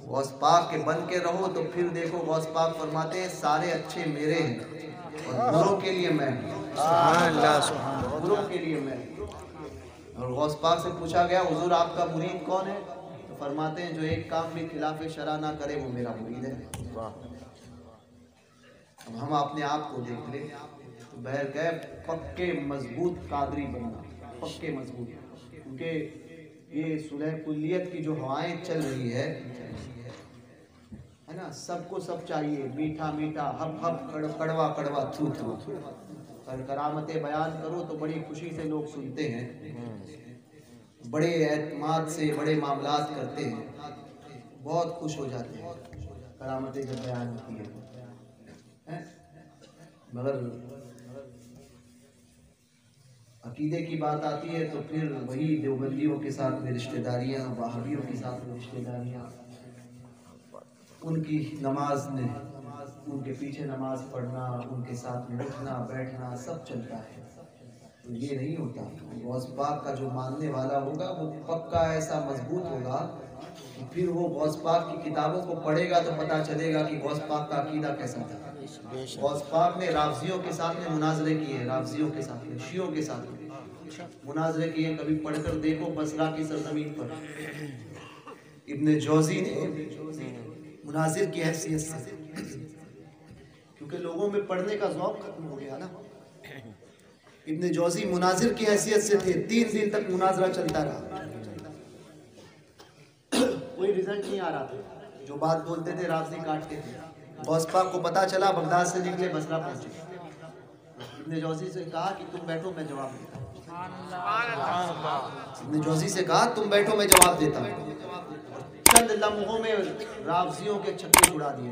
غوث پاک کے بن کے رہو تو پھر دیکھو غوث پاک فرماتے ہیں سارے اچھے میرے ہیں اور بروں کے لیے میں ہوں، بروں کے لیے میں ہوں۔ اور غوث پاک سے پوچھا گیا حضور آپ کا مرید کون ہے؟ تو فرماتے ہیں جو ایک کام بھی خلاف شرع نہ کرے وہ میرا مرید ہے۔ اب ہم اپنے آپ کو دیکھ لیں تو بہرکیف پکے مضبوط قادری بننا، پکے مضبوط، کیونکہ یہ صلح کلیت کی جو ہوائیں چل رہی ہے نا، سب کو سب چاہیے، میٹھا میٹھا، ہپ ہپ، کڑوا کڑوا، تھو تھو، اور کرامتیں بیان کرو تو بڑی خوشی سے لوگ سنتے ہیں، بڑے اعتماد سے بڑے معاملات کرتے ہیں، بہت خوش ہو جاتے ہیں کرامتیں جب بیان ہوتی ہے۔ مگر عقیدے کی بات آتی ہے تو پھر وہی دیوبندیوں کے ساتھ میں رشتہ داریاں، وہابیوں کے ساتھ میں رشتہ داریاں، ان کی نماز میں ان کے پیچھے نماز پڑھنا، ان کے ساتھ میں اٹھنا بیٹھنا سب چلتا ہے۔ تو یہ نہیں ہوتا۔ غوث پاک کا جو ماننے والا ہوگا وہ پکا ایسا مضبوط ہوگا کہ پھر وہ غوث پاک کی کتابوں کو پڑھے گا تو پتہ چلے گا کہ غوث پاک کا عقیدہ کیسا تھا۔ غوث پاک نے رافضیوں کے ساتھ میں مناظرے کیے، رافضیوں کے ساتھ میں، شیعوں کے ساتھ میں مناظرے کیے، کبھی پڑھ کر دیکھو بصرہ کی سرزمین پر ابن جوزی نے مناظر کی حیثیت سے، کیونکہ لوگوں میں پڑھنے کا ذوق ختم ہو گیا نا، ابن جوزی مناظر کی حیثیت سے تھے، 3 دن تک مناظرہ چلتا رہا، کوئی رزلٹ نہیں آ رہا تھا، جو بات بولتے تھے رافضی کاٹتے تھے۔ غوث پاک کو پتا چلا، بغداد سے نکلے بصرہ پہنچے، ابن جوزی سے کہا کہ تم بیٹھو میں جواب دیتا ہوں، ابن جوزی سے کہا تم بیٹھو میں جواب دیتا ہوں۔ چند لمحوں میں رافضیوں کے چھکے چھڑا دیے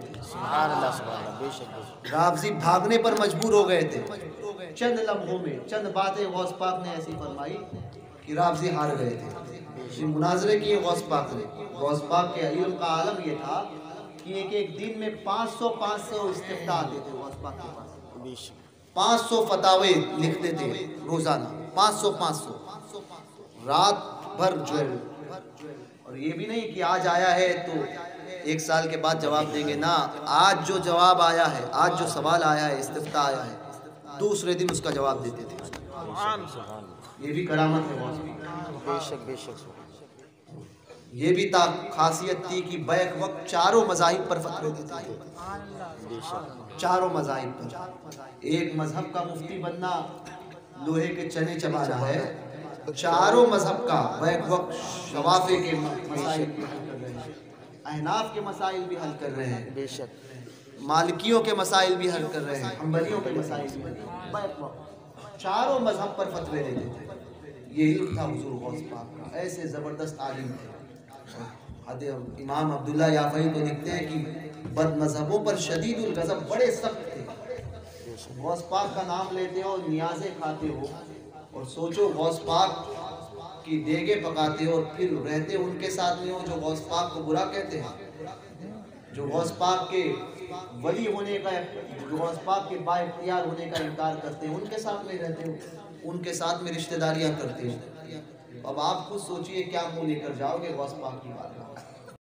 تھے، رافضی بھاگنے پر مجبور ہو گئے تھے، چند لمحوں میں چند باتیں غوث پاک نے ایسی فرمائی کہ رافضی ہار گئے تھے۔ مناظرے کیے غوث پاک نے، غوث پاک کے علم کا عالم یہ تھا کہ ایک دن میں 500 استفتاء آتے تھے غوث پاک کے پاس، 500 فتاوے لکھتے تھے روزانہ، 500 رات بھر جو ہے۔ اور یہ بھی نہیں کہ آج آیا ہے تو 1 سال کے بعد جواب دیں گے، نہ، آج جو جواب آیا ہے، آج جو سوال آیا ہے، استفتاء آیا ہے، دوسرے دن اس کا جواب دیتے تھے۔ یہ بھی کرامت ہے غوث پاک، بے شک بے شک۔ یہ بھی خاصیت تھی کہ بیک وقت چاروں مذاہب پر فتوے دیتے تھے، چاروں مذاہب پر۔ ایک مذہب کا مفتی بننا لوہے کے چنے چبانا ہے، چاروں مذہب کا بیک وقت شوافے کے مسائل بھی حل کر رہے ہیں، احناف کے مسائل بھی حل کر رہے ہیں، بے شک مالکیوں کے مسائل بھی حل کر رہے ہیں، حنبلیوں کے مسائل بھی بیک وقت چاروں مذہب پر فتوے دیتے تھے۔ یہ علم تھا حضور غوث پاک کا، ایسے زبردست عالم تھے۔ امام عبداللہ یافعی تو لکھتے ہیں کہ بد مذہبوں پر شدید الغضب، بڑے سخت تھے۔ غوث پاک کا نام لیتے ہو، نیازیں کھاتے ہو، اور سوچو غوث پاک کی دیگیں پکاتے ہو اور پھر رہتے ان کے ساتھ میں ہو جو غوث پاک کو برا کہتے ہیں، جو غوث پاک کے ولی ہونے کا، جو غوث پاک کے با اختیار ہونے کا انکار کرتے ہیں، ان کے ساتھ میں رہتے ہو، ان کے ساتھ میں رشتہ داریاں کرتے ہو۔ اب آپ خود سوچئے کیا منہ لے کر جاؤ گے غوث پاک کی بات۔